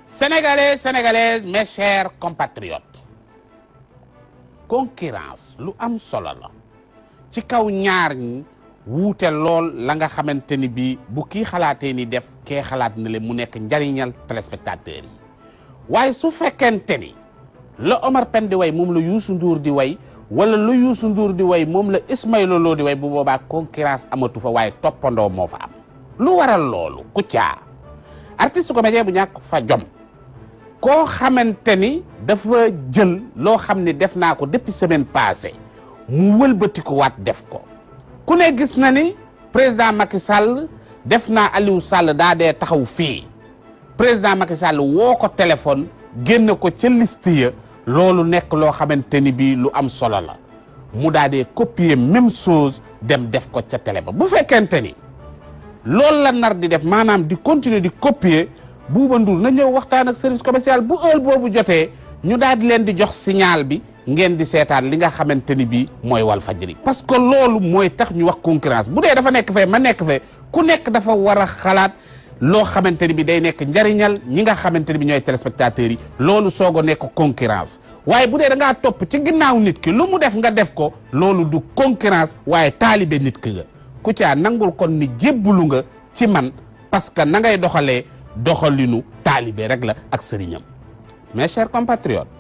Sénégalais, Sénégalaises, mes chers compatriotes, concurrence lu am solo la ci kaw ñaar ñi wuute lool la nga xamante ni bii bu kii xalaatee ni def kee xalaat na le mu nekk njariñal téléspectateurs yi waaye su fekkente ni la Omar Pène di way moom la Youssou Ndour di way wala lu Youssou Ndour di way moom la Ismaïla Lo di way bu boobaa concurrence amatu fa waaye toppandoo moo fa am. lu waral loolu Kouthia artiste comédien bu ñàkk fa jom koo xamante ni dafa jël loo xam ne def naa ko depuis semaine passée mu wëlbati ko waat def ko ku ne gis na ni président Macky Sall def naa Aliou Sall daa dee taxaw fii président Macky Sall woo ko téléphone génn ko ca liste ya loolu nekk loo xamante ni bii lu am solo la mu daa dee copier même chose dem def ko ca télé ba bu fekkente ni loolu la nar di def maanaam di continuer di copier Bouba Ndour na ñëw waxtaan ak service commercial bu heure boobu jotee ñu daal di leen di jox signal bi ngeen di seetaan li nga xamante ni bii mooy Walfadjri parce que loolu mooy tax ñu wax concurrence bu dee dafa nekk fee ma nekk fee ku nekk dafa war a xalaat loo xamante ni bi day nekk njariñal ñi nga xamante ni bi ñooy téléspectateurs yi loolu soog a nekk concurrence waaye bu dee da ngaa topp ci ginnaaw nit ki lu mu def nga def ko loolu du concurrence waaye taalibe nit ki nga Kouthia nangul kon ni jébbalu nga ci man parce que na ngay doxalee doxalinu taalibe rek la ak sëriñam mes chers compatriotes